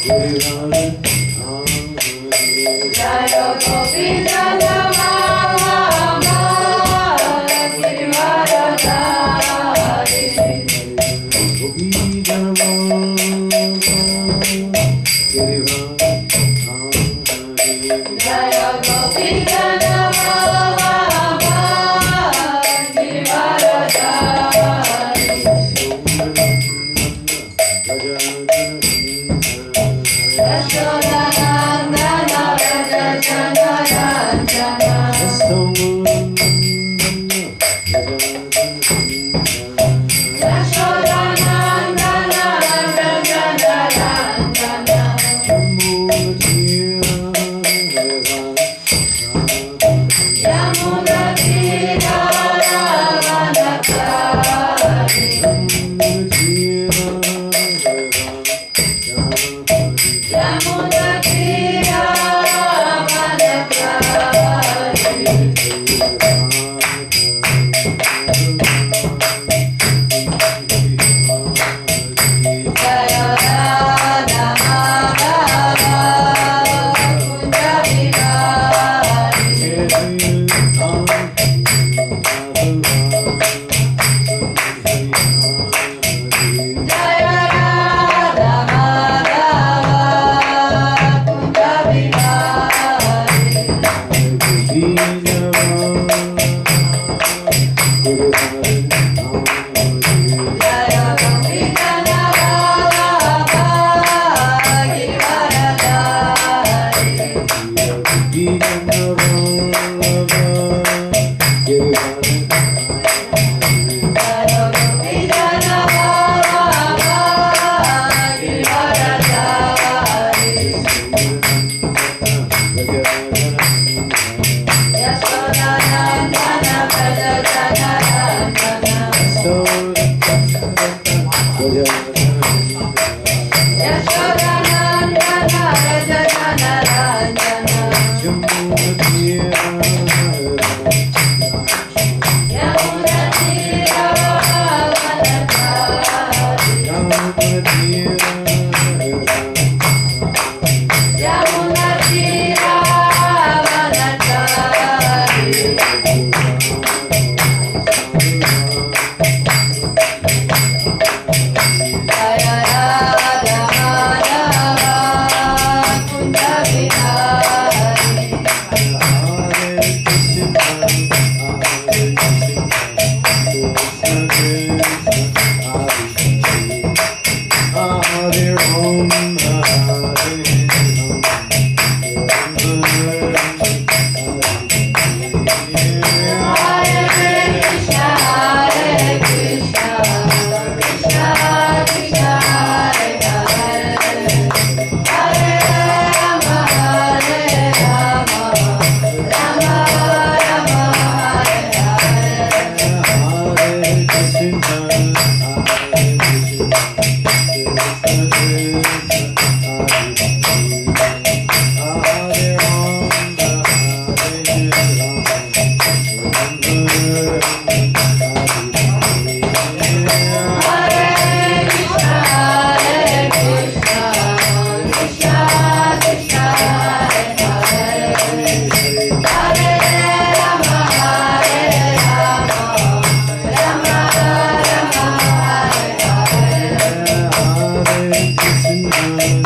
Krishna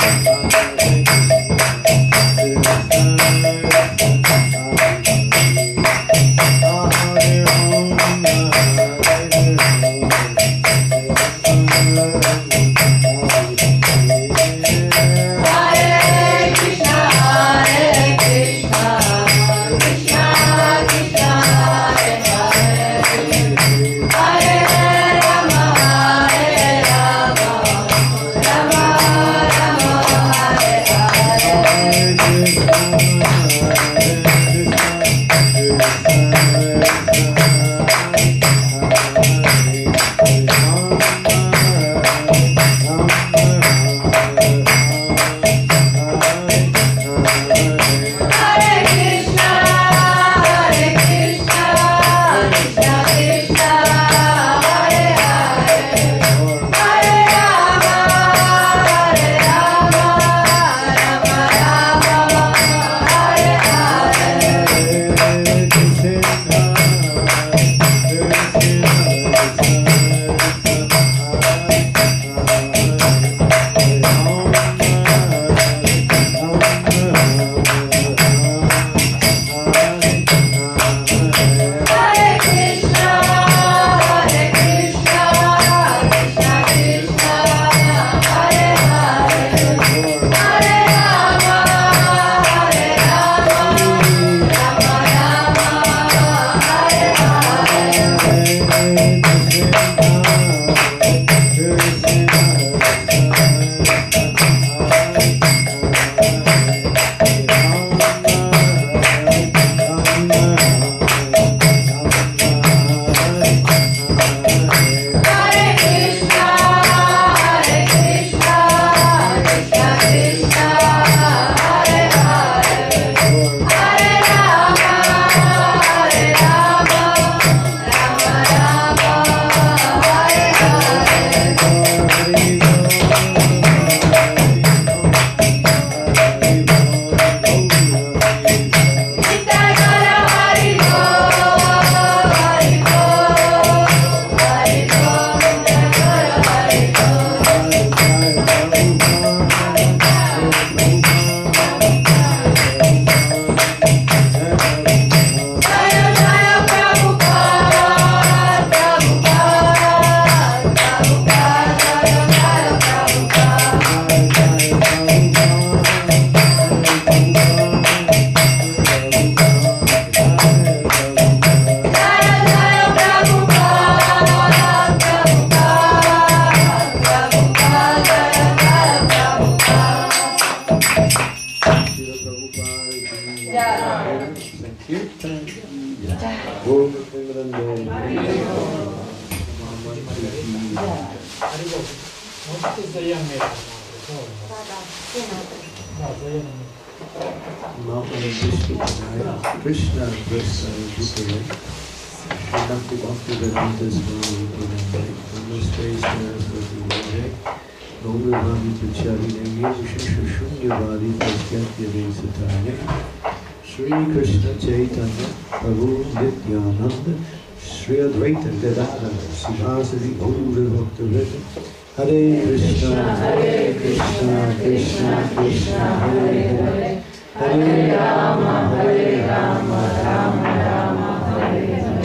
Krishna Bhakti Bhaktivedanta Swami Namaste Gauravangi Pracharine Shunyavadi Pratyatya Satane Sri Krishna Chaitanya Prabhu Nityananda Sri Advaita Gadadhara Sivasadi Gaura Bhaktivedanta Hare Krishna Krishna Krishna Hare Hare Hare Rama Rama Rama Hare Hare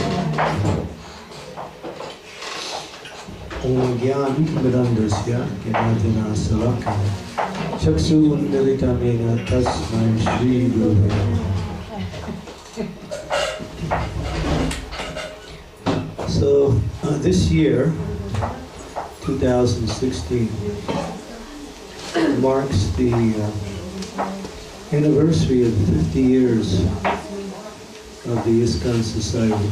Om Gyan Mirandasya Gyanadina Salakana Chaksu Undalitamena Tasmai Shri Guru. So this year, 2016, marks the anniversary of 50 years of the ISKCON Society.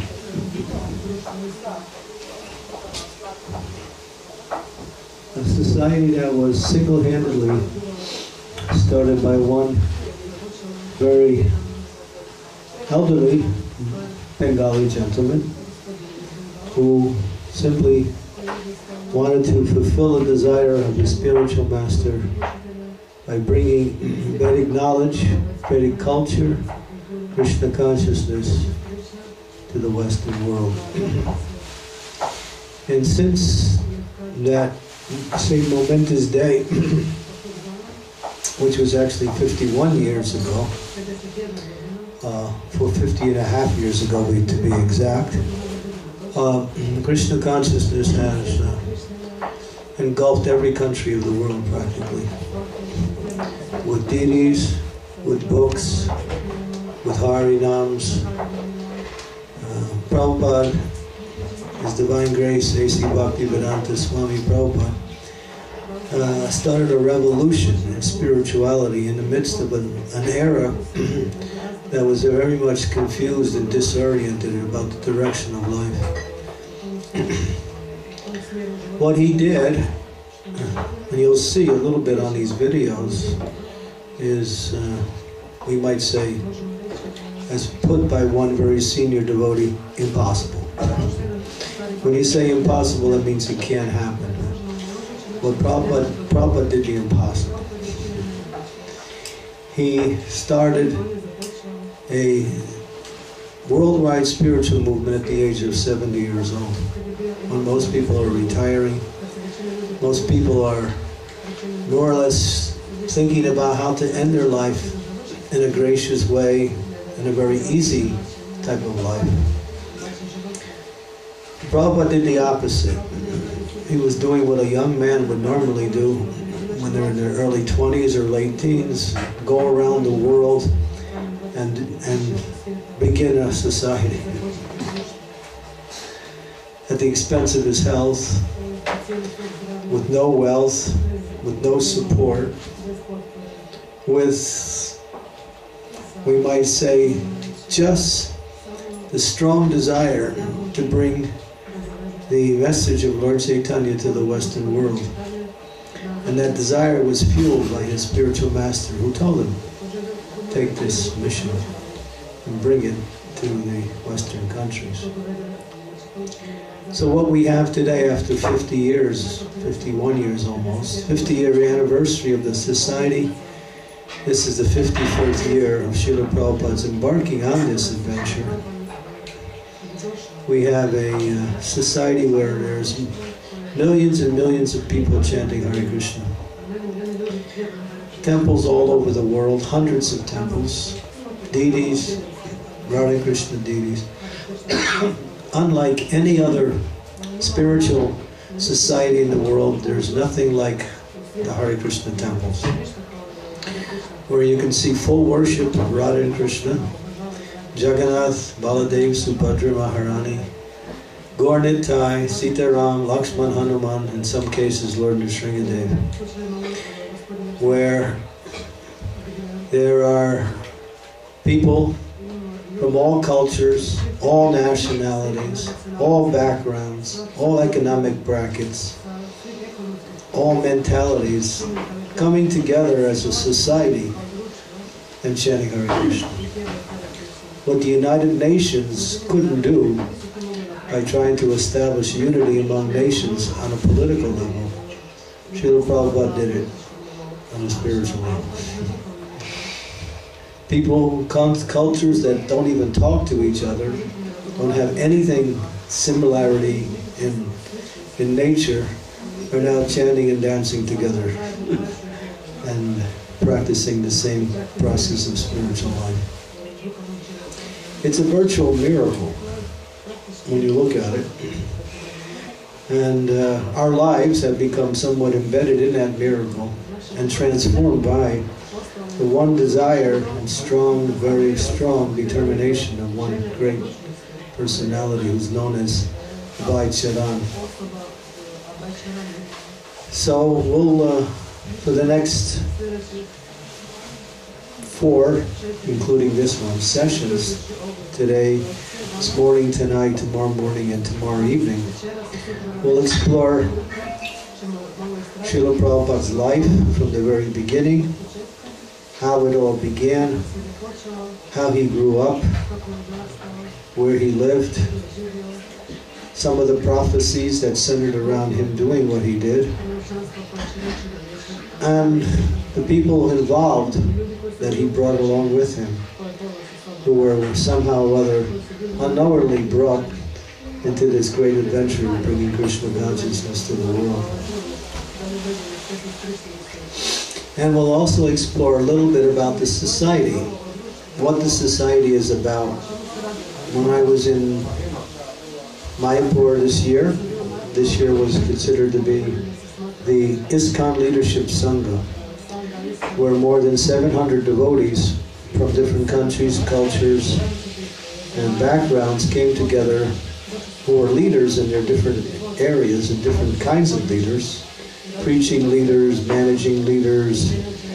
A society that was single-handedly started by one very elderly Bengali gentleman who simply wanted to fulfill the desire of the spiritual master by bringing Vedic knowledge, Vedic culture, Krishna consciousness to the Western world. And since that same momentous day, which was actually 51 years ago, for 50 and a half years ago to be exact, Krishna consciousness has engulfed every country of the world practically, with deities, with books, with Harinams. Prabhupada, His Divine Grace, A.C. Bhaktivedanta Swami Prabhupada, started a revolution in spirituality in the midst of an era that was very much confused and disoriented about the direction of life. What he did, and you'll see a little bit on these videos, is, we might say, as put by one very senior devotee, impossible. When you say impossible, that means it can't happen. Well, Prabhupada did the impossible. He started a worldwide spiritual movement at the age of 70 years old, when most people are retiring. Most people are more or less thinking about how to end their life in a gracious way, in a very easy type of life. Prabhupada did the opposite. He was doing what a young man would normally do when they're in their early 20s or late teens, go around the world and begin a society at the expense of his health, with no wealth, with no support, with, we might say, just the strong desire to bring the message of Lord Chaitanya to the Western world. And that desire was fueled by his spiritual master, who told him, take this mission and bring it to the Western countries. So what we have today, after 50 years, 51 years almost, 50-year anniversary of the society, this is the 54th year of Srila Prabhupada's embarking on this adventure. We have a society where there's millions and millions of people chanting Hare Krishna. Temples all over the world, hundreds of temples, deities, Radha Krishna deities. Unlike any other spiritual society in the world, there's nothing like the Hare Krishna temples, where you can see full worship of Radha and Krishna, Jagannath, Baladev, Subhadra, Maharani, Gaur Nitai, Sitaram, Lakshman, Hanuman, in some cases Lord Nrsingadev, where there are people from all cultures, all nationalities, all backgrounds, all economic brackets, all mentalities, coming together as a society and chanting Hare Krishna. What the United Nations couldn't do by trying to establish unity among nations on a political level, Srila Prabhupada did it on a spiritual level. People, cultures that don't even talk to each other, don't have anything similarity in nature, are now chanting and dancing together and practicing the same process of spiritual life. It's a virtual miracle when you look at it. And our lives have become somewhat embedded in that miracle and transformed by the one desire and strong, very strong determination of one great personality who's known as Bhai Charan. So we'll, for the next 4, including this one, sessions, today, this morning, tonight, tomorrow morning, and tomorrow evening, we'll explore Srila Prabhupada's life from the very beginning, how it all began, how he grew up, where he lived, some of the prophecies that centered around him doing what he did, and the people involved that he brought along with him, who were somehow or other unknowingly brought into this great adventure of bringing Krishna consciousness to the world. And we'll also explore a little bit about the society, what the society is about. When I was in Mayapur this year was considered to be the ISKCON Leadership Sangha, where more than 700 devotees from different countries, cultures, and backgrounds came together, who were leaders in their different areas and different kinds of leaders, preaching leaders, managing leaders,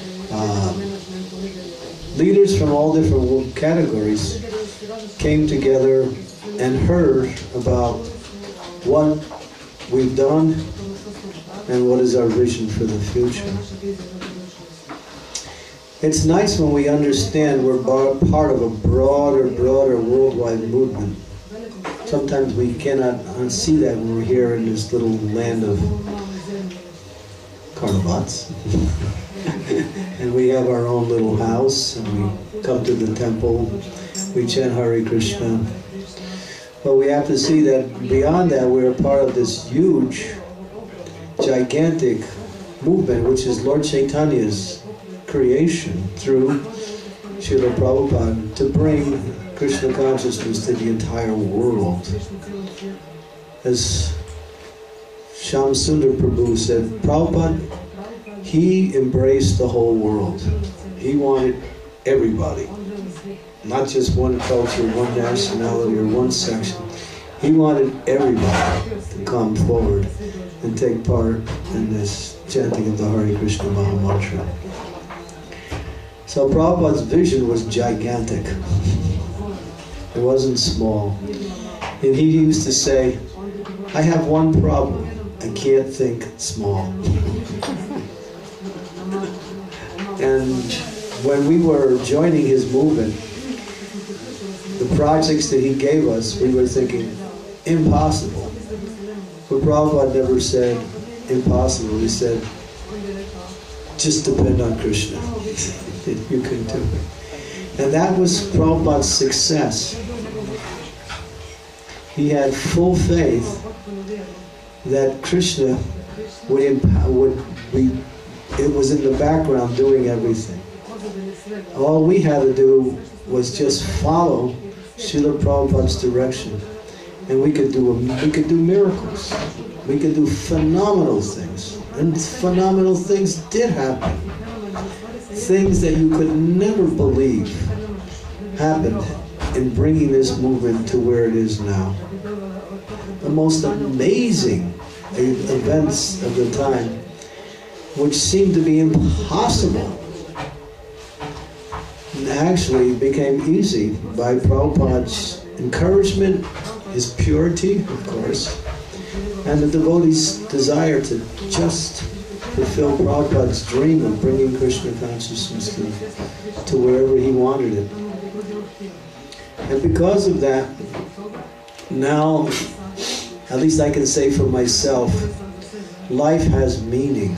leaders from all different categories came together and heard about what we've done and what is our vision for the future. It's nice when we understand we're part of a broader worldwide movement. Sometimes we cannot see that when we're here in this little land of Karnavats. And we have our own little house, and we come to the temple, we chant Hare Krishna. But we have to see that beyond that, we're a part of this huge, gigantic movement, which is Lord Chaitanya's creation through Srila Prabhupada to bring Krishna consciousness to the entire world. As Shyam Sundar Prabhu said, Prabhupada, he embraced the whole world. He wanted everybody, not just one culture, one nationality, or one section. He wanted everybody to come forward and take part in this chanting of the Hare Krishna Maha Mantra. So Prabhupada's vision was gigantic. It wasn't small. And he used to say, I have one problem. I can't think small. And when we were joining his movement, the projects that he gave us, we were thinking, impossible. But Prabhupada never said impossible. He said, just depend on Krishna. You can do it. And that was Prabhupada's success. He had full faith that Krishna it was in the background doing everything. All we had to do was just follow Srila Prabhupada's direction, and we could do miracles. We could do phenomenal things, and phenomenal things did happen. Things that you could never believe happened in bringing this movement to where it is now. The most amazing events of the time, which seemed to be impossible, actually became easy by Prabhupada's encouragement, his purity, of course, and the devotees' desire to just fulfill Prabhupada's dream of bringing Krishna consciousness to wherever he wanted it. And because of that, now, at least I can say for myself, life has meaning.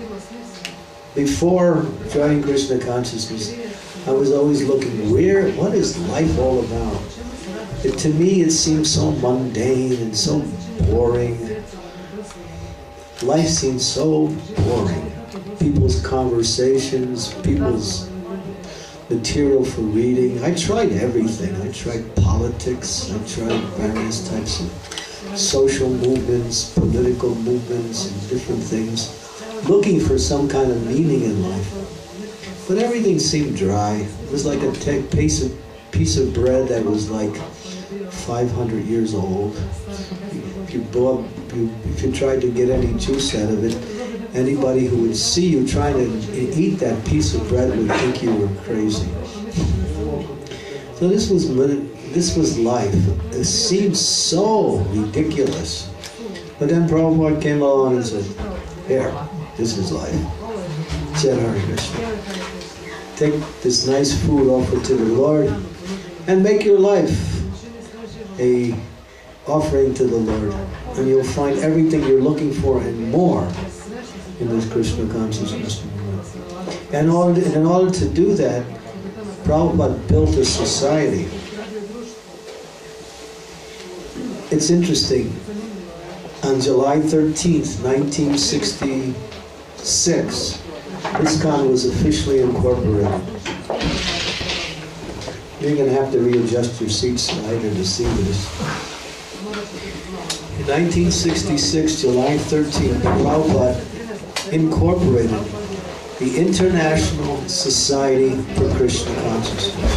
Before joining Krishna consciousness, I was always looking, what is life all about? To me, it seems so mundane and so boring. Life seems so boring. People's conversations, people's material for reading. I tried everything. I tried politics. I tried various types of social movements, political movements, and different things, looking for some kind of meaning in life. But everything seemed dry. It was like a piece of bread that was like 500 years old. If you tried to get any juice out of it, anybody who would see you trying to eat that piece of bread would think you were crazy. So this was life. It seemed so ridiculous. But then Prabhupada came along and said, here, this is life. Jai Hare Krishna. Take this nice food offered to the Lord and make your life a offering to the Lord. And you'll find everything you're looking for and more in this Krishna consciousness. And in order to do that, Prabhupada built a society. It's interesting. On July 13th, 1966, ISKCON was officially incorporated. You're going to have to readjust your seats tonight to see this. In 1966, July 13th, Prabhupada incorporated the International Society for Krishna Consciousness.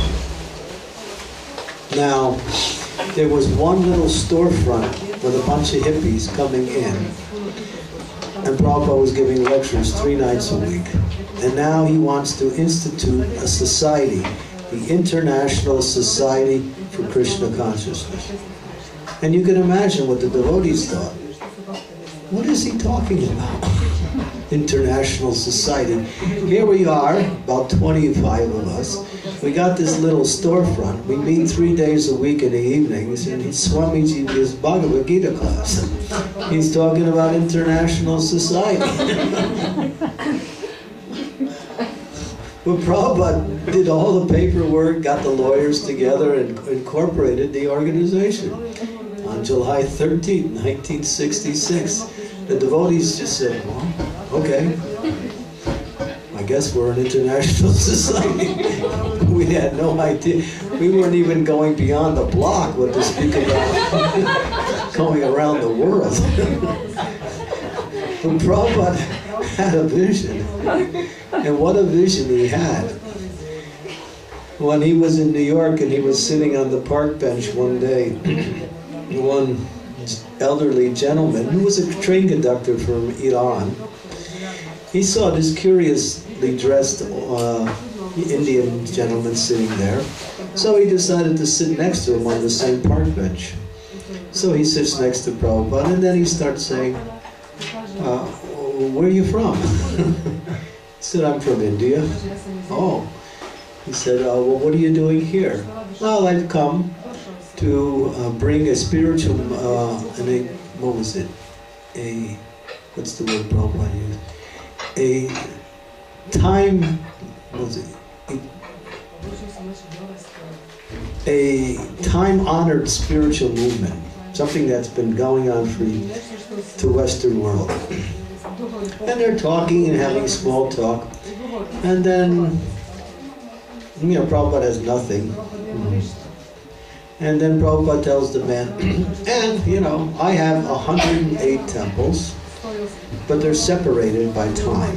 Now, there was one little storefront with a bunch of hippies coming in, and Prabhupada was giving lectures 3 nights a week. And now he wants to institute a society, the International Society for Krishna Consciousness. And you can imagine what the devotees thought. What is he talking about? International Society. Here we are, about 25 of us. We got this little storefront. We meet 3 days a week in the evenings, and Swamiji gives Bhagavad Gita class. He's talking about International Society. But Prabhupada did all the paperwork, got the lawyers together, and incorporated the organization. On July 13th, 1966, the devotees just said, well, okay, I guess we're an international society. We had no idea. We weren't even going beyond the block with to speak about going around the world. But Prabhupada had a vision. And what a vision he had. When he was in New York and he was sitting on the park bench one day, one elderly gentleman who was a train conductor from Iran, he saw this curiously dressed Indian gentleman sitting there. So he decided to sit next to him on the same park bench. So he sits next to Prabhupada, and then he starts saying, where are you from? He said, I'm from India. Oh. He said, well, what are you doing here? Well, I've come to bring a spiritual, what was it? What's the word Prabhupada used? A time-honored spiritual movement. Something that's been going on for the Western world. And they're talking and having small talk. And then, Prabhupada has nothing. And then Prabhupada tells the man, and, I have 108 temples, but they're separated by time.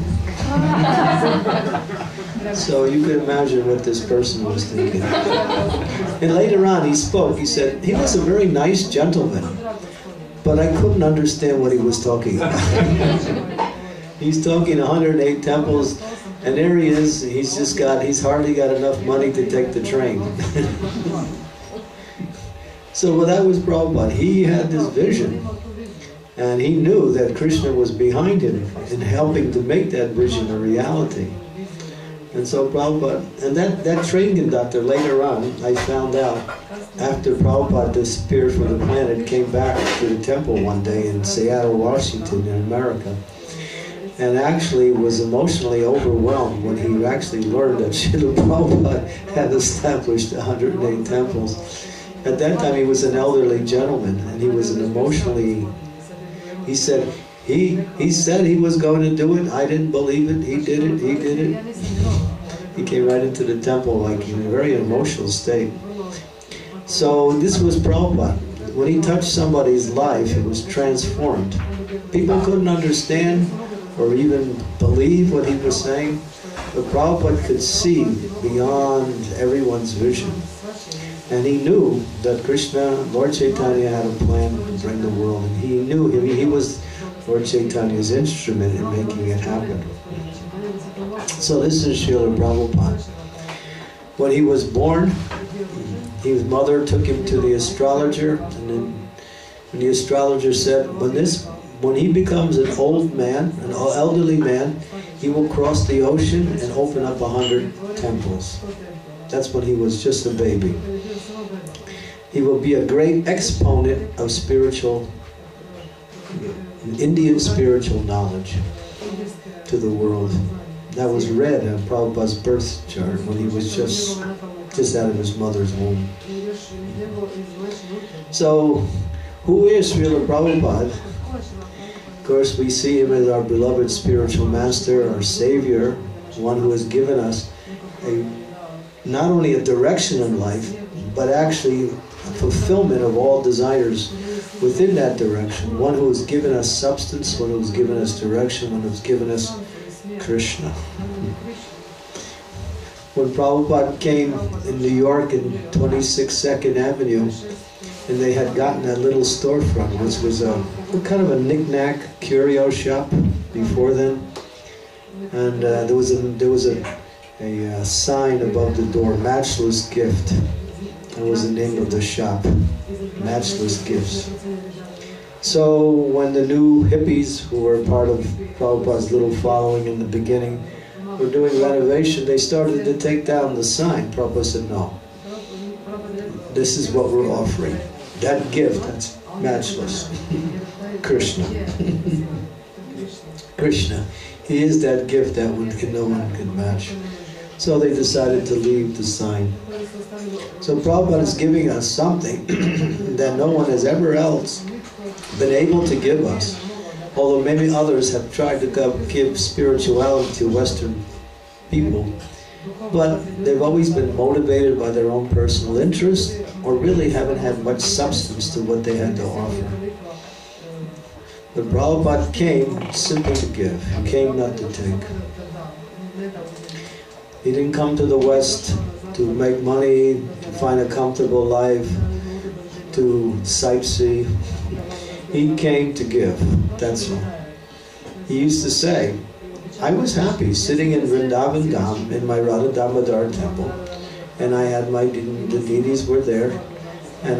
So you can imagine what this person was thinking. And later on he spoke, he said, he was a very nice gentleman, but I couldn't understand what he was talking about. He's talking 108 temples, and there he is, he's hardly got enough money to take the train. So that was Prabhupada. He had this vision. And he knew that Krishna was behind him in helping to make that vision a reality. And so Prabhupada, and that train conductor later on, I found out, after Prabhupada disappeared from the planet, came back to the temple one day in Seattle, Washington, in America, and actually was emotionally overwhelmed when he actually learned that Srila Prabhupada had established 108 temples. At that time he was an elderly gentleman, and he was an emotionally, he said he was going to do it. I didn't believe it. He did it. He did it. He came right into the temple like in a very emotional state. So this was Prabhupada. When he touched somebody's life, it was transformed. People couldn't understand or even believe what he was saying, but Prabhupada could see beyond everyone's vision. And he knew that Krishna, Lord Chaitanya, had a plan to bring the world, and he knew he was Lord Chaitanya's instrument in making it happen. So this is Srila Prabhupada. When he was born, his mother took him to the astrologer, and then the astrologer said, when he becomes an old man, an elderly man, he will cross the ocean and open up 100 temples. That's when he was just a baby. He will be a great exponent of Indian spiritual knowledge to the world. That was read on Prabhupada's birth chart when he was just out of his mother's womb. So, who is Srila Prabhupada? Of course, we see him as our beloved spiritual master, our savior, one who has given us not only a direction in life, but actually a fulfillment of all desires within that direction. One who has given us substance, one who has given us direction, one who has given us Krishna. When Prabhupada came in New York in 26 2nd Avenue, and they had gotten that little storefront, which was a kind of a knick-knack curio shop before then, and there was a sign above the door, Matchless Gift. That was the name of the shop, Matchless Gifts. So when the new hippies, who were part of Prabhupada's little following in the beginning, were doing renovation, they started to take down the sign. Prabhupada said, no, this is what we're offering. That gift, that's matchless. Krishna. Krishna. He is that gift that no one can match. So they decided to leave the sign. So Prabhupada is giving us something that no one has ever else been able to give us. Although maybe others have tried to give spirituality to Western people, but they've always been motivated by their own personal interest, or really haven't had much substance to what they had to offer. But Prabhupada came simply to give. He came not to take. He didn't come to the West to make money, to find a comfortable life, to sightsee. He came to give, that's all. He used to say, I was happy sitting in Vrindavan Dham in my Radha Damodar temple, and I had the deities were there, and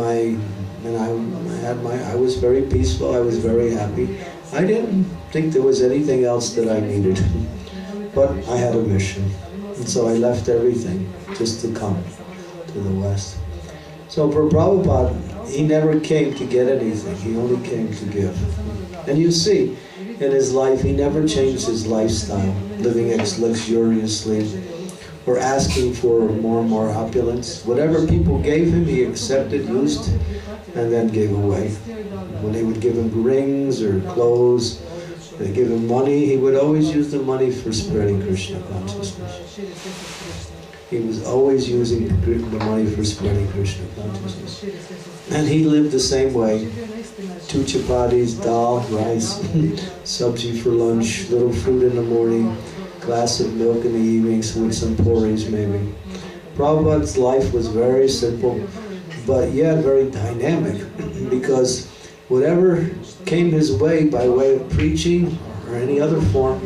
I was very peaceful, I was very happy. I didn't think there was anything else that I needed, but I had a mission, and so I left everything just to come to the West. So for Prabhupada, he never came to get anything, he only came to give. And you see, in his life, he never changed his lifestyle, living luxuriously, or asking for more and more opulence. Whatever people gave him, he accepted, used, and then gave away. When they would give him rings or clothes, they give him money, he would always use the money for spreading Krishna consciousness. He was always using the money for spreading Krishna consciousness. And he lived the same way. 2 chapatis, dal, rice, sabji for lunch, little fruit in the morning, glass of milk in the evenings with some porridge maybe. Prabhupada's life was very simple, but yet very dynamic, because whatever came his way by way of preaching or any other form,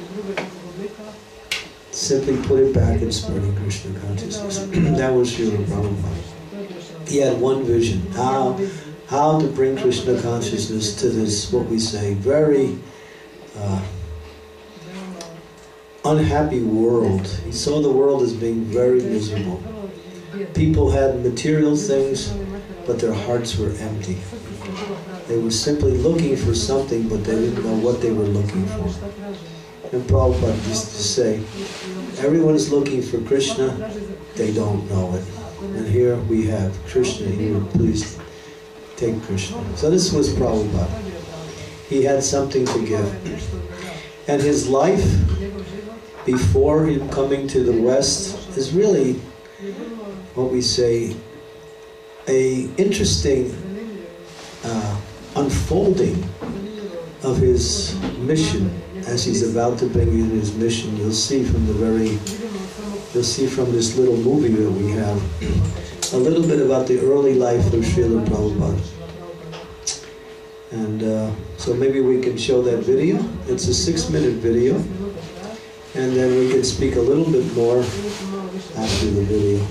simply put it back in spreading Krishna consciousness. That was Srila Prabhupada. He had one vision. how to bring Krishna consciousness to this, what we say, very unhappy world. He saw the world as being very miserable. People had material things, but their hearts were empty. They were simply looking for something, but they didn't know what they were looking for. And Prabhupada used to say, everyone is looking for Krishna, they don't know it. And here we have Krishna here, please take Krishna. So this was Prabhupada. He had something to give. And his life before him coming to the West is really, what we say, a interesting unfolding of his mission as he's about to bring in his mission. You'll see from this little movie that we have a little bit about the early life of Srila Prabhupada. And so maybe we can show that video. It's a 6-minute video. And then we can speak a little bit more after the video.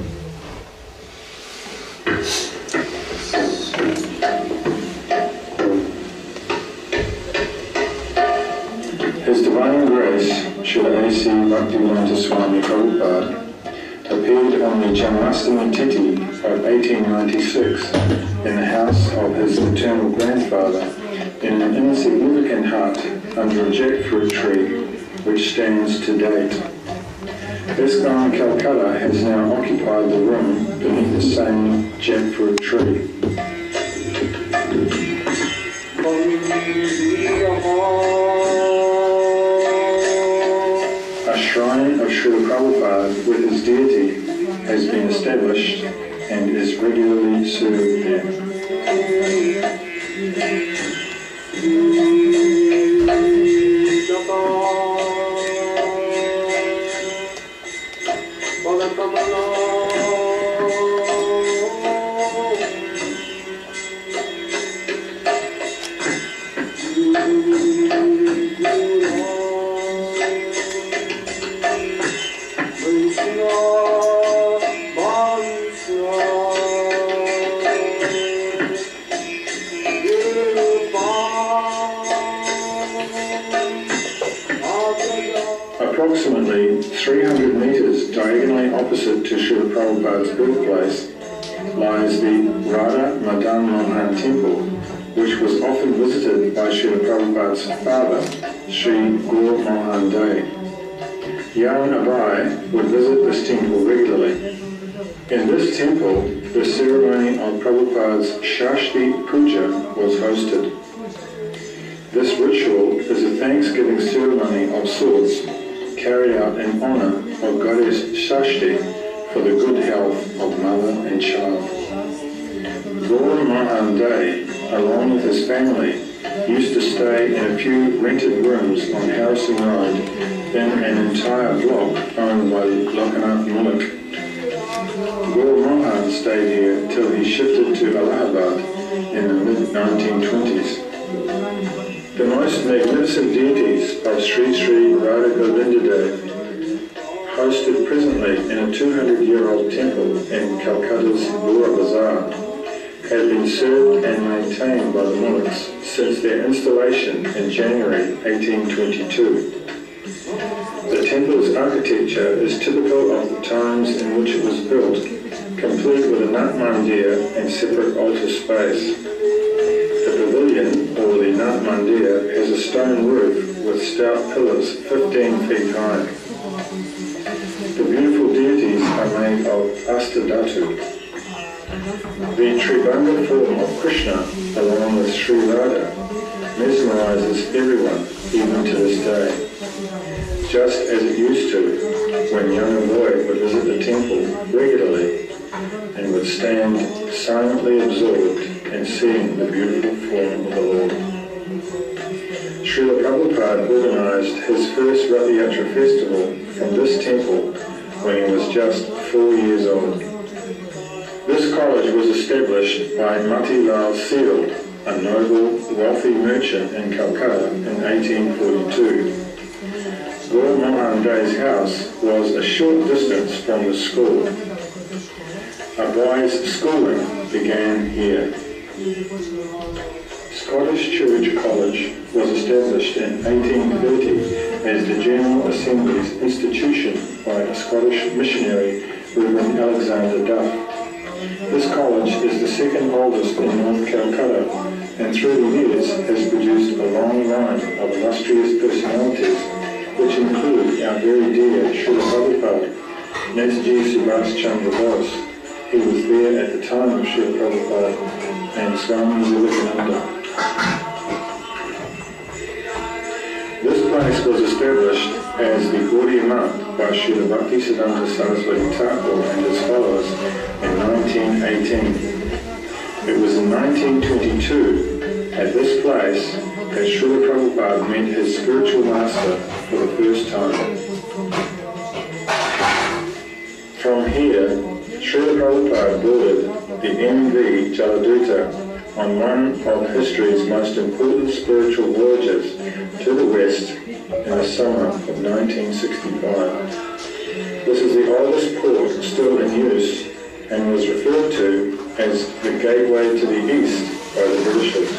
His Divine Grace, Srila A.C. Bhaktivedanta Swami Prabhupada, appeared on the Janmashtami Tithi of 1896 in the house of his maternal grandfather in an insignificant hut under a jackfruit tree which stands to date. ISKCON Calcutta has now occupied the room beneath the same jackfruit tree. A shrine of Srila Prabhupada with his deity has been established and is regularly served there. Approximately 300 meters diagonally opposite to Srila Prabhupada's birthplace lies the Radha Madan Mohan Temple, which was often visited by Srila Prabhupada's father, Sri Gaur Mohan Dey. Young Abai would visit this temple regularly. In this temple, the ceremony of Prabhupada's Shashti Puja was hosted. This ritual is a thanksgiving ceremony of sorts carried out in honor of Goddess Shashti for the good health of mother and child. Gaur Mohan Dey, along with his family, used to stay in a few rented rooms on Harrison Road in an entire block owned by Lokanath Mullik. Gaur Mohan stayed here till he shifted to Allahabad in the mid-1920s. The most magnificent deities of Sri Sri Radha Govinda Dey, hosted presently in a 200-year-old temple in Calcutta's Bura Bazaar, have been served and maintained by the Mulliks since their installation in January 1822. The temple's architecture is typical of the times in which it was built, complete with a Nat Mandir and separate altar space. The pavilion, or the Nat Mandir, has a stone roof with stout pillars 15 feet high. The beautiful deities are made of Astadhatu. The Tribanga form of Krishna, along with Sri Radha, mesmerizes everyone, even to this day. Just as it used to, when young Avoy would visit the temple regularly and would stand silently absorbed in seeing the beautiful form of the Lord. Srila Prabhupada organized his first Rath Yatra festival from this temple when he was just 4 years old. This college was established by Matilal Seal, a noble, wealthy merchant in Calcutta in 1842. Gaur Mohan Dey's house was a short distance from the school. Abai's schooling began here. Scottish Church College was established in 1830 as the General Assembly's institution by a Scottish missionary, Reverend Alexander Duff. This college is the second oldest in North Calcutta, and through the years has produced a long line of illustrious personalities, which include our very dear Srila Prabhupada, Netaji Subhas Chandra Bose. He was there at the time of Srila Prabhupada, and Swami Vivekananda. This place was established as the Gaudiya Math by Srila Bhaktisiddhanta Saraswati Thakur and his followers in 1918. It was in 1922 at this place that Srila Prabhupada met his spiritual master for the first time. From here, Srila Prabhupada boarded the MV Jaladuta on one of history's most important spiritual voyages to the West in the summer of 1965. This is the oldest port still in use and was referred to as the gateway to the East by the Britishers.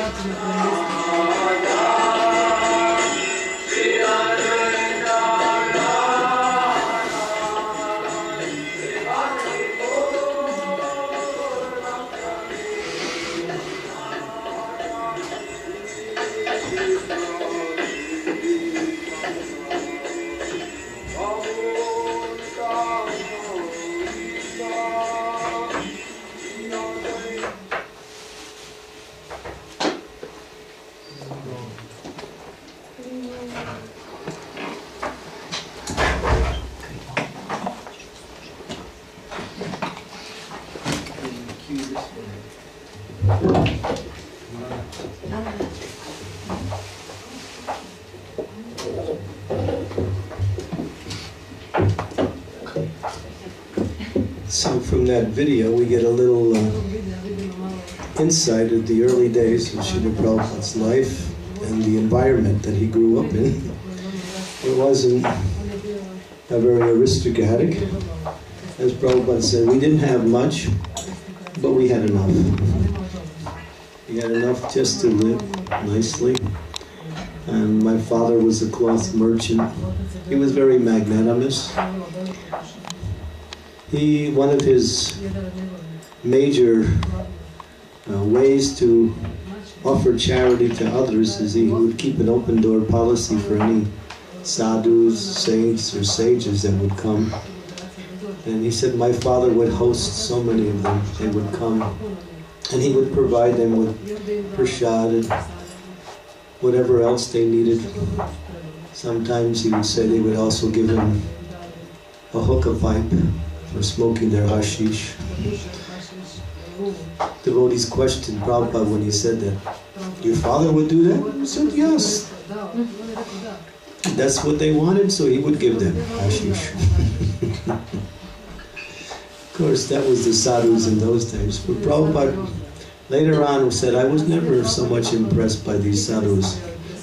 So from that video, we get a little insight of the early days of Srila Prabhupada's life and the environment that he grew up in. It wasn't a very aristocratic. As Prabhupada said, we didn't have much, but we had enough. We had enough just to live nicely. And my father was a cloth merchant. He was very magnanimous. One of his major ways to offer charity to others is he would keep an open door policy for any sadhus, saints, or sages that would come. And he said my father would host so many of them. They would come, and he would provide them with prasad and whatever else they needed. Sometimes he would say they would also give him a hookah pipe for smoking their hashish. Devotees questioned Prabhupada when he said that. Your father would do that? He said, yes. That's what they wanted, so he would give them hashish. Of course, that was the sadhus in those times. But Prabhupada later on said, I was never so much impressed by these sadhus.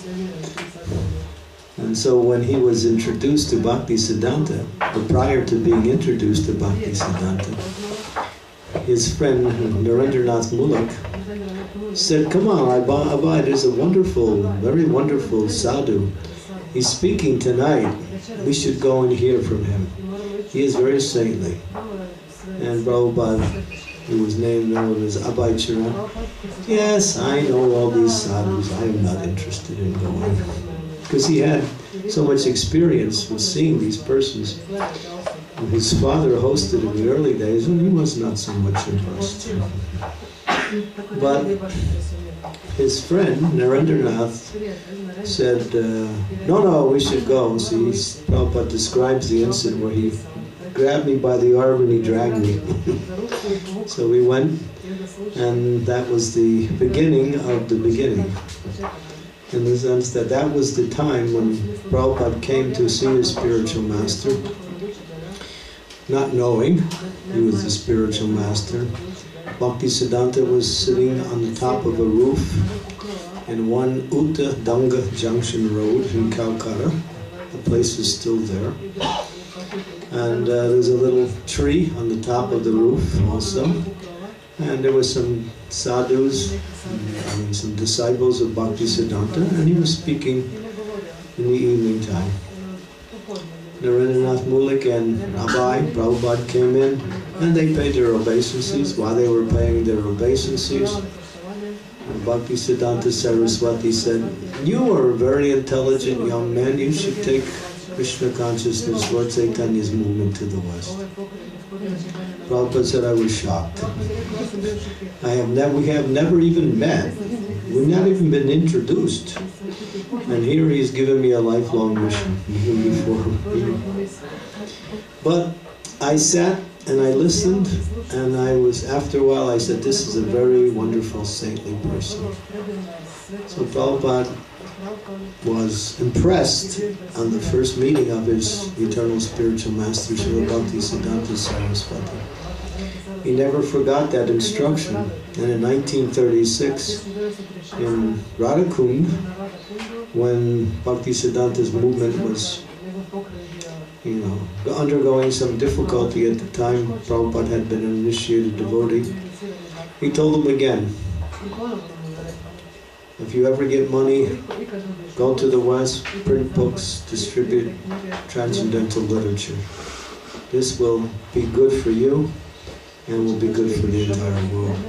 And so when he was introduced to Bhaktisiddhanta, or prior to being introduced to Bhaktisiddhanta, his friend Narendranath Mulak said, come on, Abhay, there's a wonderful, very wonderful sadhu. He's speaking tonight. We should go and hear from him. He is very saintly. And Prabhupada, who was known as Abhay Charan, yes, I know all these sadhus. I am not interested in going. Because he had so much experience with seeing these persons. And his father hosted in the early days, and he was not so much impressed. But his friend, Narendranath, said, no, we should go. So Prabhupada describes the incident where he grabbed me by the arm and he dragged me. So we went, and that was the beginning of the beginning. In the sense that that was the time when Prabhupada came to see his spiritual master, not knowing he was the spiritual master. Bhaktisiddhanta was sitting on the top of a roof in one Utta Danga Junction Road in Calcutta. The place is still there. And there's a little tree on the top of the roof also. And there was some sadhus, some disciples of Bhaktisiddhanta, and he was speaking in the evening time. Narendranath Maulik and Abhay Prabhupada came in, and they paid their obeisances. While they were paying their obeisances, Bhaktisiddhanta Saraswati said, "You are a very intelligent young man, you should take Krishna consciousness, Lord Chaitanya's movement to the West." Prabhupada said, I was shocked. We have never even met. We've not even been introduced. And here he's given me a lifelong mission before. But I sat and I listened, and after a while I said, this is a very wonderful, saintly person. So Prabhupada was impressed on the first meeting of his eternal spiritual master, Srila Bhaktisiddhanta Saraswati. He never forgot that instruction. And in 1936, in Radhakund, when Bhaktisiddhanta's movement was, undergoing some difficulty at the time, Prabhupada had been an initiated devotee, he told them again, if you ever get money, go to the West, print books, distribute transcendental literature. This will be good for you and will be good for the entire world.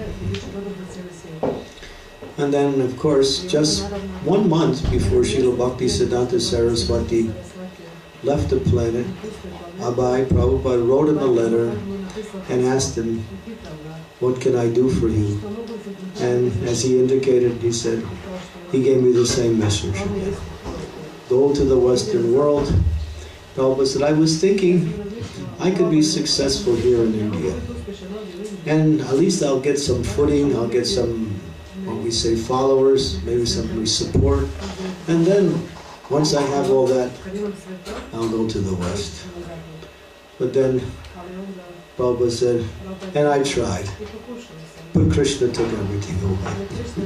And then, of course, just 1 month before Srila Bhaktisiddhanta Saraswati left the planet, Abhay Prabhupada wrote him a letter and asked him, what can I do for you? And as he indicated, he said, he gave me the same message. Go to the Western world. Prabhupada said, I was thinking I could be successful here in India. And at least I'll get some footing, I'll get some, what we say, followers, maybe some support. And then, once I have all that, I'll go to the West. But then, Prabhupada said, and I tried, but Krishna took everything away.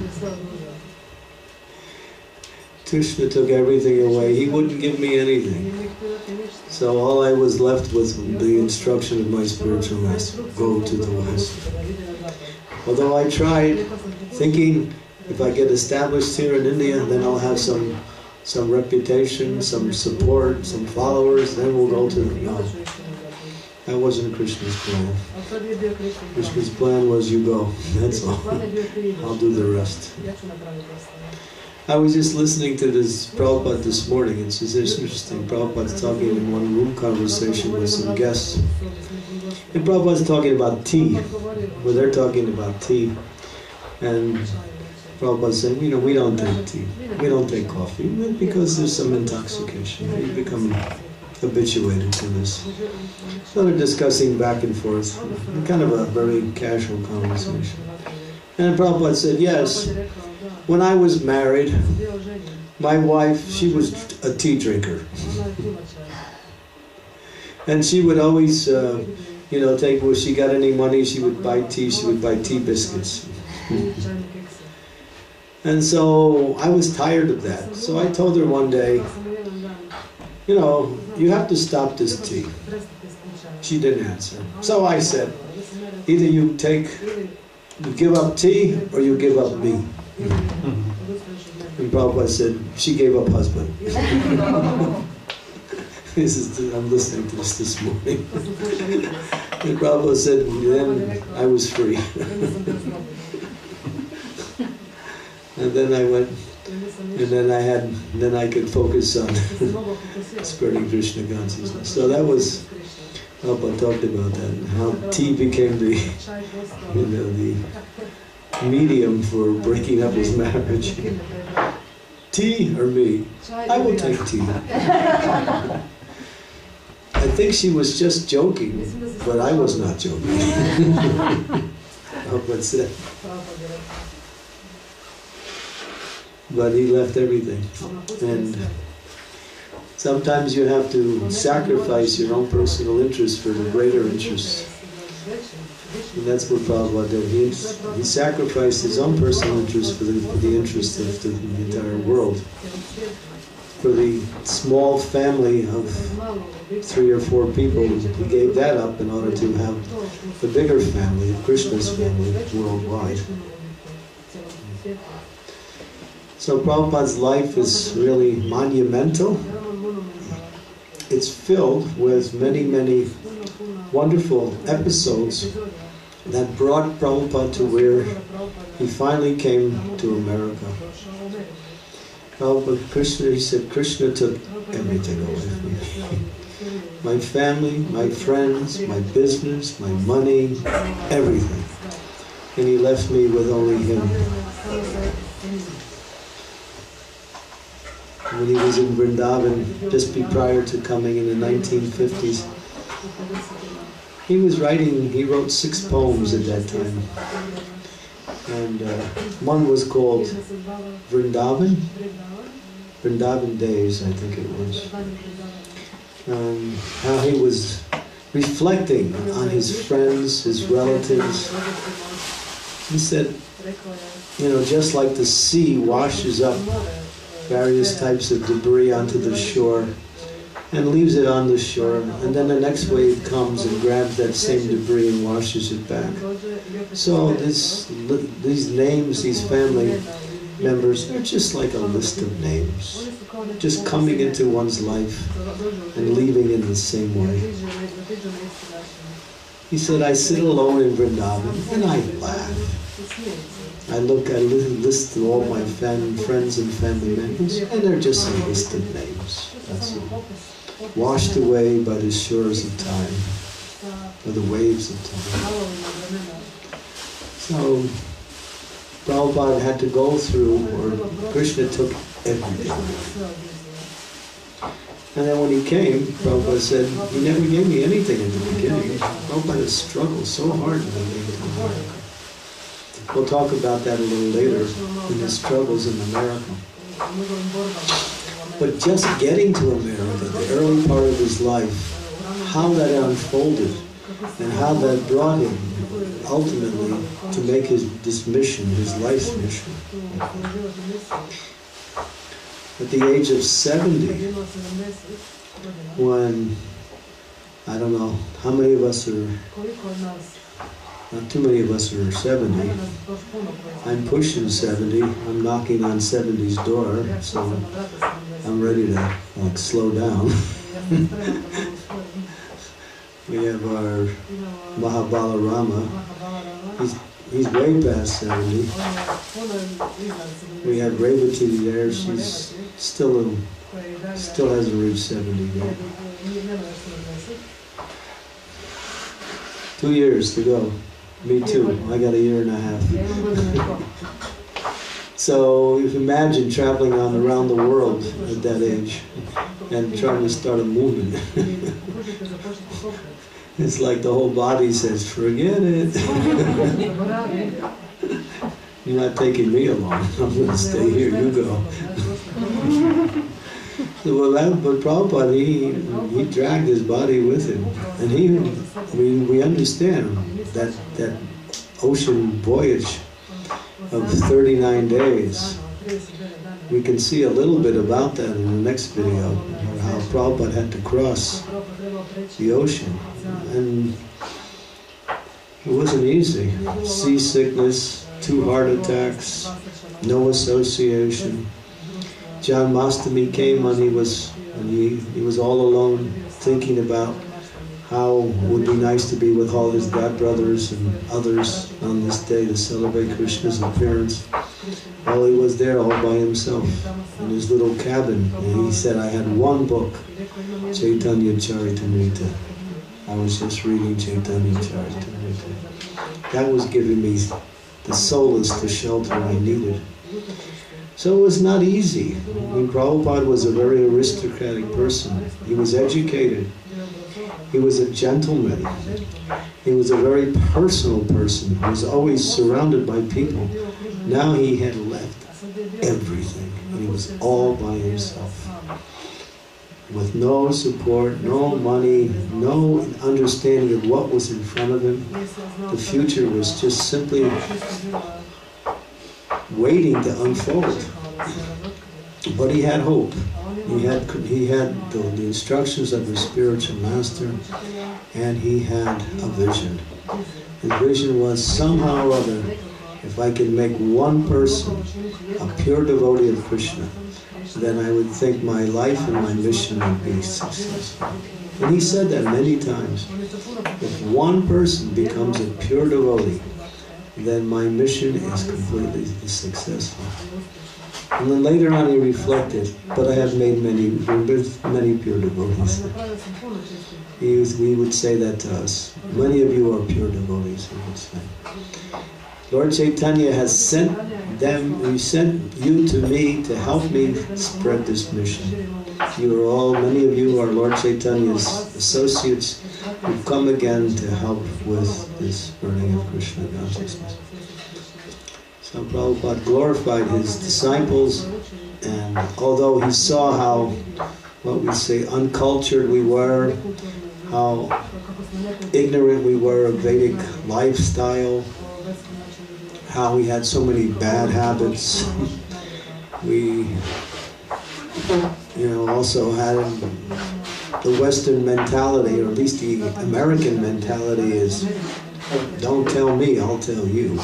Krishna took everything away. He wouldn't give me anything. So all I was left with the instruction of my spiritual master, go to the West. Although I tried, thinking if I get established here in India, then I'll have some reputation, some support, some followers, then we'll go to no. That wasn't Krishna's plan. Krishna's plan was you go, that's all. I'll do the rest. I was just listening to this Prabhupada this morning. It's just interesting. Prabhupada's talking in one room conversation with some guests. And Prabhupada's talking about tea. Well, they're talking about tea. And Prabhupada's saying, we don't take tea. We don't take coffee because there's some intoxication. We become habituated to this. So they're discussing back and forth. Kind of a very casual conversation. And Prabhupada said, yes, when I was married, my wife, she was a tea drinker. And she would always, take, when she got any money, she would buy tea, she would buy tea biscuits. And so I was tired of that. So I told her one day, you have to stop this tea. She didn't answer. So I said, either you give up tea or you give up me. And Prabhupada said, she gave up husband. I'm listening to this morning. And Prabhupada said, then I was free. And then I went, and then I could focus on spreading Krishna consciousness. So that was, Prabhupada talked about that, how tea became the medium for breaking up his marriage. Tea or me? I will take tea. I think she was just joking, but I was not joking. Prabhupada said. But he left everything. And sometimes you have to sacrifice your own personal interest for the greater interest. And that's what Prabhupada did. He sacrificed his own personal interest for the interest of the entire world. for the small family of 3 or 4 people, he gave that up in order to have the bigger family, Krishna's family, worldwide. So Prabhupada's life is really monumental. It's filled with many, many wonderful episodes that brought Prabhupada to where he finally came to America. Prabhupada, Krishna, he said, Krishna took everything away from me. My family, my friends, my business, my money, everything. And he left me with only him. When he was in Vrindavan, just prior to coming in the 1950s, he wrote 6 poems at that time. And one was called Vrindavan Days, I think it was. How he was reflecting on his friends, his relatives. He said, just like the sea washes up various types of debris onto the shore and leaves it on the shore, and then the next wave comes and grabs that same debris and washes it back. So these names, these family members, they're just like a list of names, just coming into one's life and leaving in the same way. He said, I sit alone in Vrindavan and I laugh. I list all my friends and family members, and they're just a list of names. That's all. Washed away by the shores of time, by the waves of time. So, Prabhupada had to go through, or Krishna took everything. And then when he came, Prabhupada said, he never gave me anything in the beginning. Prabhupada struggled so hard when he came to America. We'll talk about that a little later, in his struggles in America. But just getting to America, the early part of his life, how that unfolded, and how that brought him ultimately to make this mission, his life's mission. At the age of 70, when, I don't know, how many of us are, not too many of us are 70. I'm pushing 70. I'm knocking on 70's door, so I'm ready to slow down. We have our Mahabalarama. He's way past 70. We have Revati there. She's still hasn't reached 70 yet. 2 years to go. Me too. I got 1.5 years. So if you imagine traveling around the world at that age and trying to start a movement. It's like the whole body says, forget it. You're not taking me along. I'm going to stay here. You go. But Prabhupada, he dragged his body with him. And we understand that ocean voyage of 39 days. We can see a little bit about that in the next video, how Prabhupada had to cross the ocean. And it wasn't easy. Seasickness, 2 heart attacks, no association. John Mastami came when he was all alone, thinking about how it would be nice to be with all his godbrothers and others on this day to celebrate Krishna's appearance. Well, he was there all by himself in his little cabin, and he said, I had one book, Chaitanya Charitamrita. I was just reading Chaitanya Charitamrita. That was giving me the solace, the shelter I needed. So it was not easy. I mean, Prabhupada was a very aristocratic person. He was educated. He was a gentleman. He was a very personal person. He was always surrounded by people. Now he had left everything. And he was all by himself. With no support, no money, no understanding of what was in front of him. The future was just simply waiting to unfold. But he had hope. He had the instructions of his spiritual master, and he had a vision. His vision was, somehow or other, if I can make one person a pure devotee of Krishna, then I would think my life and my mission would be successful. And he said that many times. If one person becomes a pure devotee, then my mission is completely successful. And then later on he reflected, but I have made many pure devotees. He would say that to us. Many of you are pure devotees, he would say. Lord Chaitanya has sent them, he sent you to me to help me spread this mission. You are all, many of you are Lord Chaitanya's associates who come again to help with this spreading of Krishna consciousness. So Prabhupada glorified his disciples, and although he saw how, what we say, uncultured we were, how ignorant we were of Vedic lifestyle, how we had so many bad habits, we, also had the Western mentality, or at least the American mentality is, don't tell me, I'll tell you.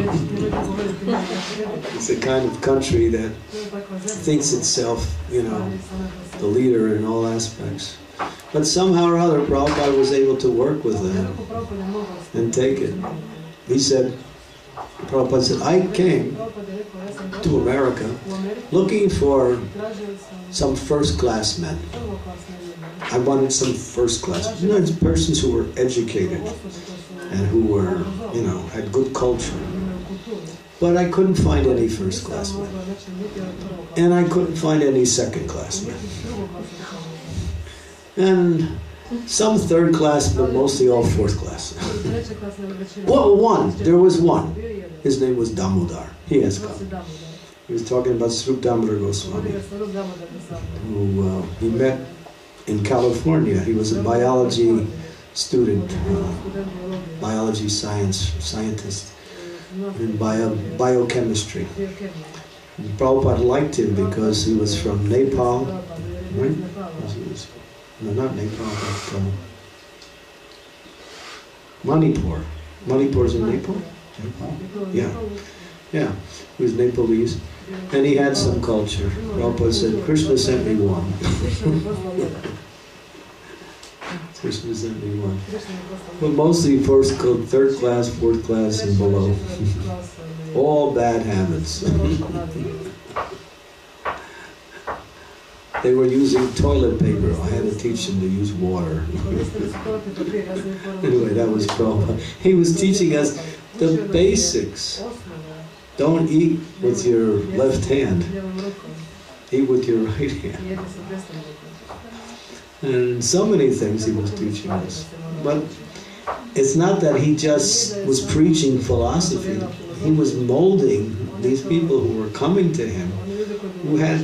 It's a kind of country that thinks itself, the leader in all aspects. But somehow or other, Prabhupada was able to work with that and take it. He said, Prabhupada said, I came to America looking for some first-class men. I wanted some first-class, persons who were educated and who were, had good culture. But I couldn't find any first-class men. And I couldn't find any second-class men. And some third-class, but mostly all fourth-class. Well, there was one. His name was Damodar. He has come. He was talking about Srup Damodar Goswami, who he met in California. He was a biology student, biology scientist in biochemistry. And Prabhupada liked him because he was from Nepal, right? No, not Nepal, but Manipur. Manipur's in Nepal? Yeah. Yeah. He was Nepalese. And he had some culture. Prabhupada said, Krishna sent me one. Krishna sent me one. But mostly third class, fourth class, and below. All bad habits. They were using toilet paper. I had to teach them to use water. Anyway, that was Prabhupada. He was teaching us the basics. Don't eat with your left hand. Eat with your right hand. And so many things he was teaching us. But it's not that he just was preaching philosophy. He was molding these people who were coming to him, who had,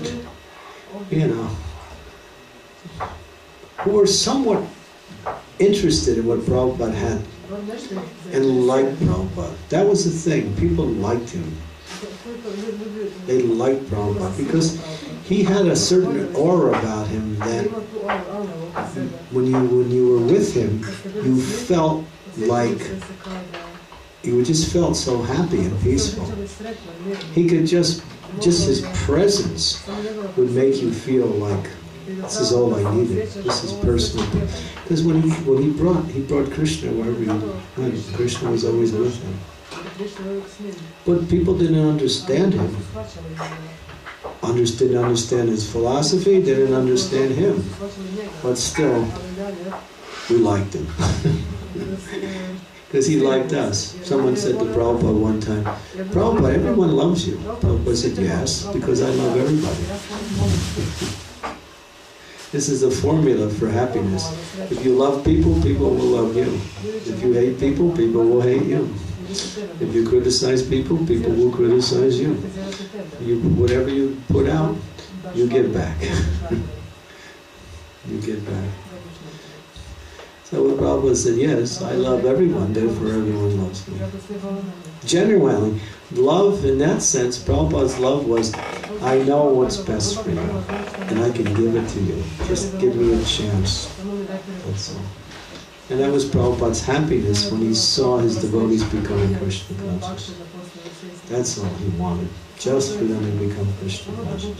who were somewhat interested in what Prabhupada had and liked Prabhupada. That was the thing. People liked him. They liked Prabhupada because he had a certain aura about him that when you were with him, you felt like you just felt so happy and peaceful. He could just his presence would make you feel like this is all I needed. This is personal. Because when he brought Krishna wherever he went. Krishna was always with him. But people didn't understand him. Didn't understand his philosophy, didn't understand him. But still, we liked him. Because he liked us. Someone said to Prabhupada one time, Prabhupada, everyone loves you. Prabhupada said, yes, because I love everybody. This is a formula for happiness. If you love people, people will love you. If you hate people, people will hate you. If you criticize people, people will criticize you. Whatever you put out, you get back. You get back. So when Prabhupada said, yes, I love everyone, therefore everyone loves me. Genuinely, love in that sense, Prabhupada's love was, I know what's best for you, and I can give it to you. Just give me a chance. That's all. And that was Prabhupada's happiness when he saw his devotees becoming Krishna conscious. That's all he wanted, just for them to become Krishna conscious.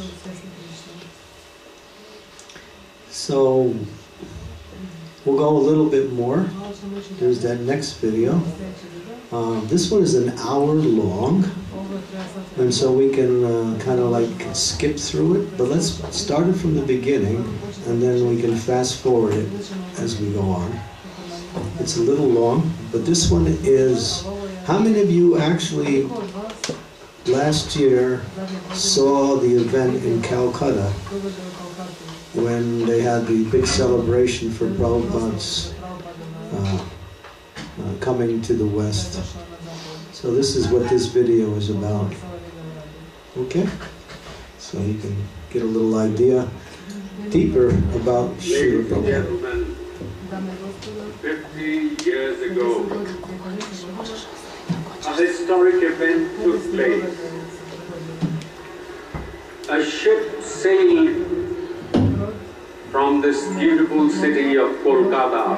So, we'll go a little bit more. There's that next video. This one is an hour long, and so we can kind of like skip through it. But let's start it from the beginning, and then we can fast forward it as we go on. It's a little long, but this one is... How many of you actually last year saw the event in Calcutta when they had the big celebration for Prabhupada's coming to the West? So this is what this video is about. Okay? So you can get a little idea deeper about Srila Prabhupada. 50 years ago, a historic event took place. A ship sailed from this beautiful city of Kolkata.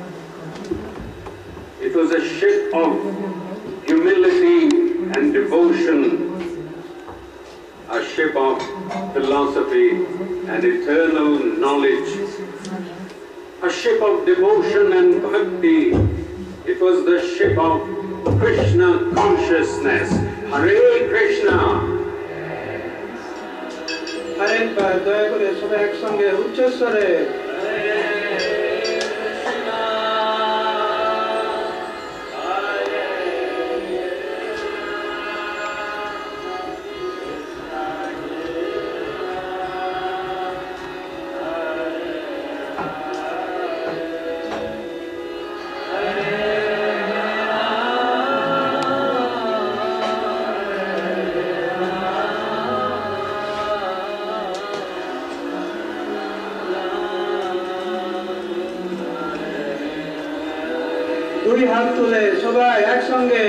It was a ship of humility and devotion, a ship of philosophy and eternal knowledge, a ship of devotion and bhakti. It was the ship of Krishna consciousness. Hare Krishna! Hare Krishna! দয়া করে সবাই একসঙ্গে উচ্চস্বরে দুই হাত তুলে সবাই একসঙ্গে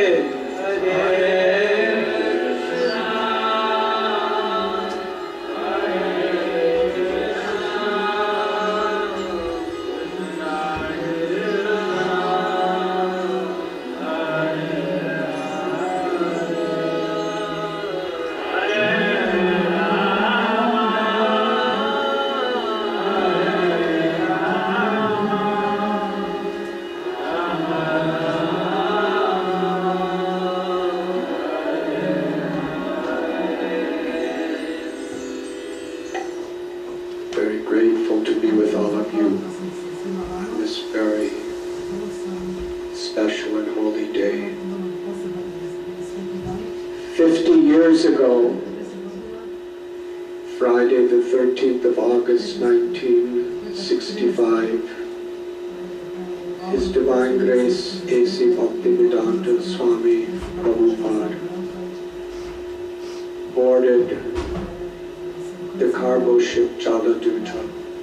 ago, Friday the 13th of August 1965, His Divine Grace A.C. Bhaktivedanta Swami Prabhupada boarded the cargo ship Jaladuta.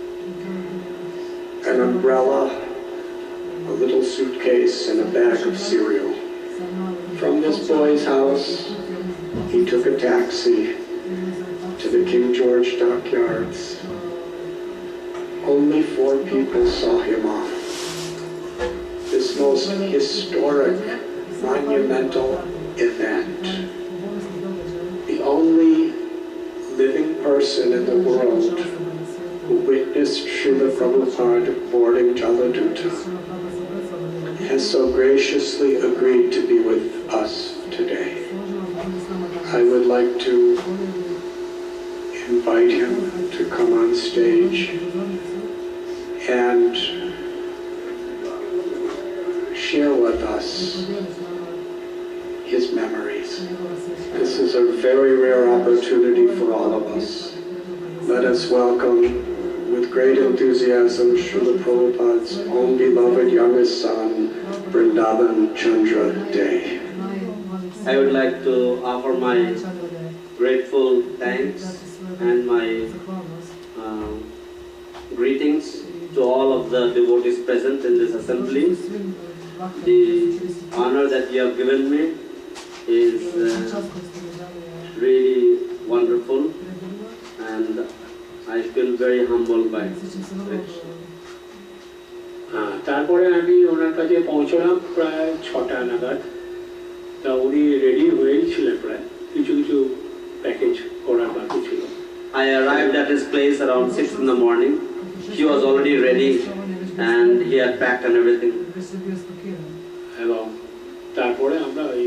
An umbrella, a little suitcase, and a bag of cereal. From this boy's house, he took a taxi to the King George dockyards. Only 4 people saw him off. This most historic, monumental event. The only living person in the world who witnessed Srila Prabhupada boarding Jaladuta has so graciously agreed to be with us today. I would like to invite him to come on stage and share with us his memories. This is a very rare opportunity for all of us. Let us welcome with great enthusiasm Srila Prabhupada's own beloved youngest son, Vrindavan Chandra Day. I would like to offer my grateful thanks and my greetings to all of the devotees present in this assembly. The honor that you have given me is really wonderful, and I feel very humbled by it. তারপরে আমি ওনার কাছে পৌঁছলাম প্রায় 6টা নাগাদ। তা উনি ready হয়েই ছিলেন, প্রায় কিছু কিছু প্যাকেজ করার বাকি ছিল। I arrived at his place around 6 in the morning. He was already ready and he had packed and everything. এবং তারপরে আমরা ওই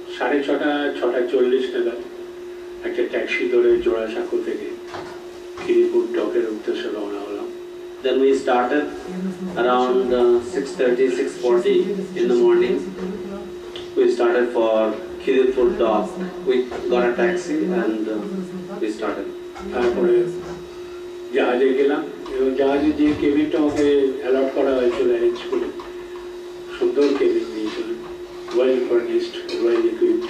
6:30 নাগাদ একটা ট্যাক্সি ধরে জোড়াসাঁকো থেকে খিদিরপুর ডকের উদ্দেশ্যে রওনা হলাম। Then we started around 6:30, 6:40 in the morning. We started for Khidirpur dock. We got a taxi and we started. তারপরে জাহাজে গেলাম এবং জাহাজে যে কেবিনটা আমাকে অ্যালট করা হয়েছিল অ্যারেঞ্জ করে, সুন্দর কেবিন দিয়েছিলেন, ওয়েল ফার্নিশড, ওয়েল ইকুইপড,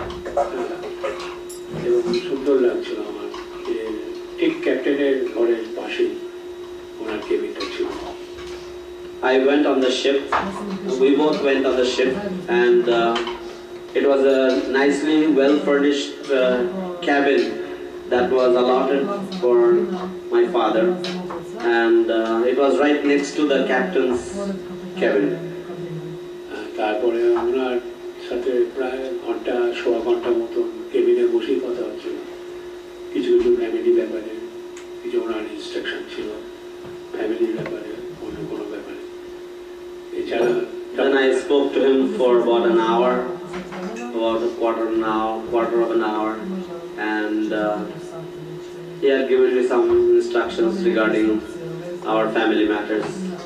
এবং সুন্দর লাগছিল আমার যে ঠিক ক্যাপ্টেনের ঘরের পাশেই ওনার কেবিনটা ছিল। I went on the ship. We both went on the ship, and it was a nicely well-furnished cabin that was allotted for my father, and it was right next to the captain's cabin. তারপরে ওনার সাথে প্রায় সোয়া ঘন্টা মতো কেবিনে বসেই কথা হচ্ছিল, কিছু কিছু ফ্যামিলি ব্যাপারে, কিছু ওনার ইনস্ট্রাকশন ছিল ফ্যামিলির ব্যাপারে, অন্য কোনো ব্যাপারে। এছাড়া Then I spoke to him for about an hour, about a quarter of an hour, and he had given me some instructions regarding our family matters.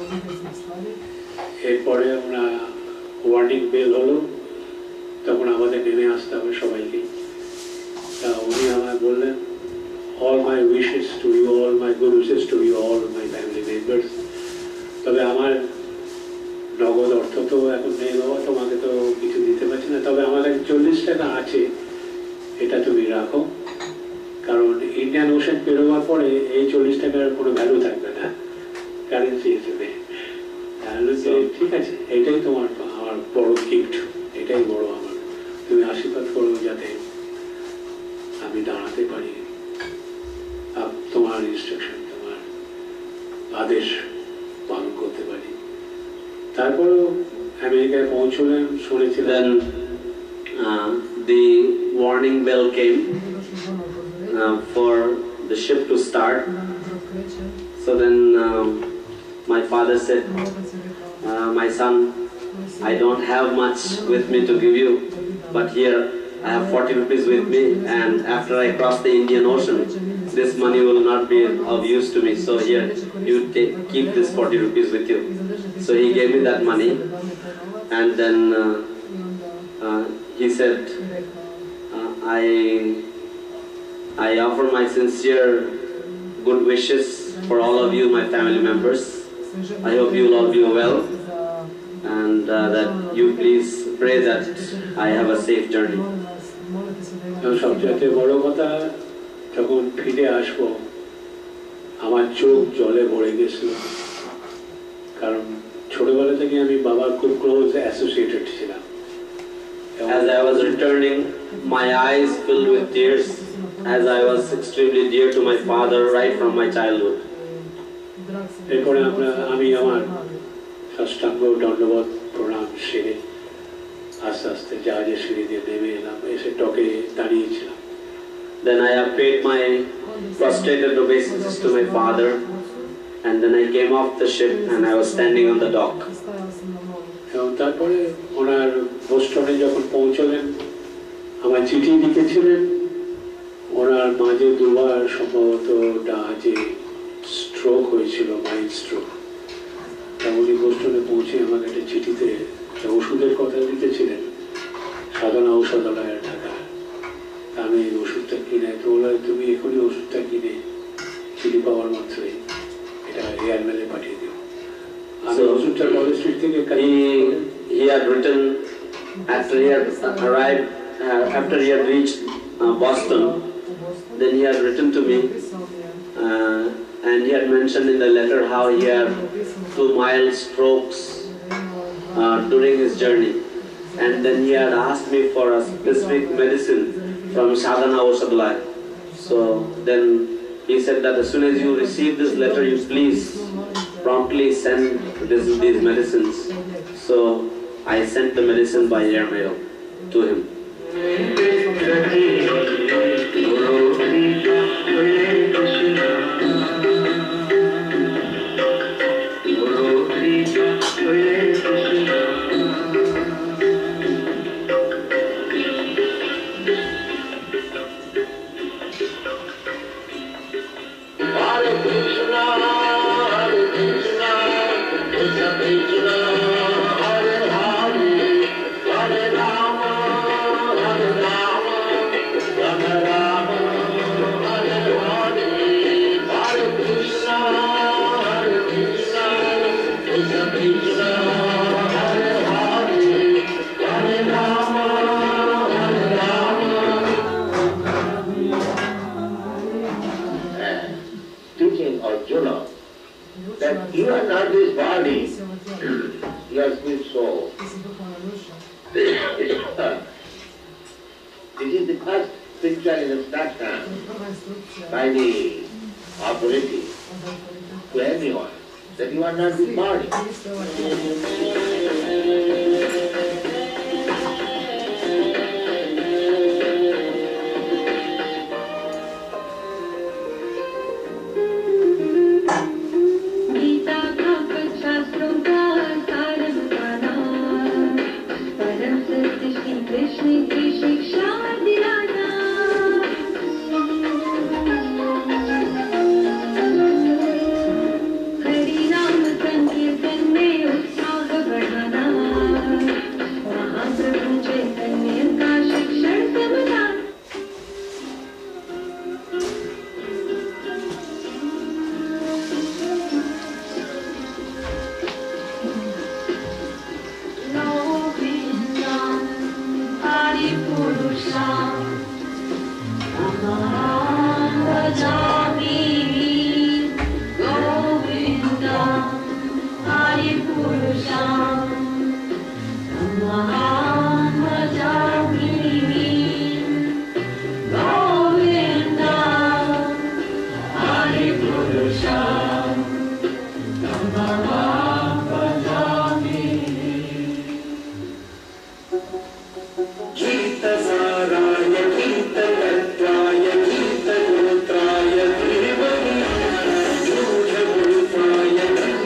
এরপরে আমরা ওয়ার্নিং বেল হলো, তখন আমাদের নেমে আসতে হবে সবাইকে। তা উনি আমায় বললেন, all my wishes to you, all my good wishes to you, all my family members. তবে আমার নগদ অর্থ তো এখন নেই বাবা, তোমাকে তো কিছু দিতে পারছি না, তবে আমার কাছে 40 টাকা আছে, এটা তুমি রাখো, কারণ ইন্ডিয়ান ওশান পেরোবার পরে এই 40 টাকার কোনো ভ্যালু থাকবে না কারেন্সি হিসেবে। তাহলে ঠিক আছে, এটাই তোমার আমার বড় গিফট, এটাই বড় আমার, তুমি আশীর্বাদ করো যাতে আমি দাঁড়াতে পারি, তোমার ইনস্ট্রাকশন, তোমার আদেশ পালন করতে পারি। তারপরেও আমেরিকায় পৌঁছলেন, শুনেছিলেন। The warning bell came for the ship to start. So then my father said, my son, I don't have much with me to give you, but here I have 40 rupees with me, and after I cross the Indian Ocean, this money will not be of use to me, so here you keep this 40 rupees with you. So he gave me that money, and then he said, I offer my sincere good wishes for all of you, my family members. I hope you will all be well, and that you please pray that I have a safe journey. সবচেয়ে বড় কথা, যখন ফিরে আসবো আমার চোখ জলে ভরে গেছিল, কারণ ছোটবেলা থেকে আমি বাবার খুব ক্লোজ অ্যাসোসিয়েটেড ছিলাম। As I was returning, my eyes filled with tears, as I was extremely dear to my father right from my childhood. এরপরে আমি আমার সাষ্টাঙ্গ দণ্ডবত প্রণাম সেরে আস্তে আস্তে জাহাজের সিঁড়ি দিয়ে নেমে এলাম, এসে ডকে দাঁড়িয়েছিলাম। Then I have paid my prostrated obeisances to my father, and then I came off the ship and I was standing on the dock. এবং তারপরে ওনার বোস্টনে যখন পৌঁছলেন, আমার চিঠি লিখেছিলেন, ওনার মাঝে দুবার সম্ভবত জাহাজে স্ট্রোক হয়েছিল, মাইন্ড স্ট্রোক। তা উনি বোস্টনে পৌঁছে আমাকে একটা চিঠিতে ওষুধের কথা লিখেছিলেন, সাধনা ঔষধালয়ের ঢাকা। আমি ওষুধটা কিনে, তো বললো তুমি এখনই ওষুধটা কিনে চিঠি পাওয়ার মাত্রই এটা এয়ারমেলে পাঠিয়ে দিও। So he had written after he had arrived, after he had reached Boston. Then he had written to me and he had mentioned in the letter how he had 2 mild strokes during his journey. And then he had asked me for a specific medicine from Sadhana Aushadhalaya. So then he said that as soon as you receive this letter, you please promptly send these medicines. So I sent the medicine by airmail to him. Teaching Arjuna that you are not this body, you are spirit soul. This is the first spiritual instruction by the authority to everyone, that you are not this body.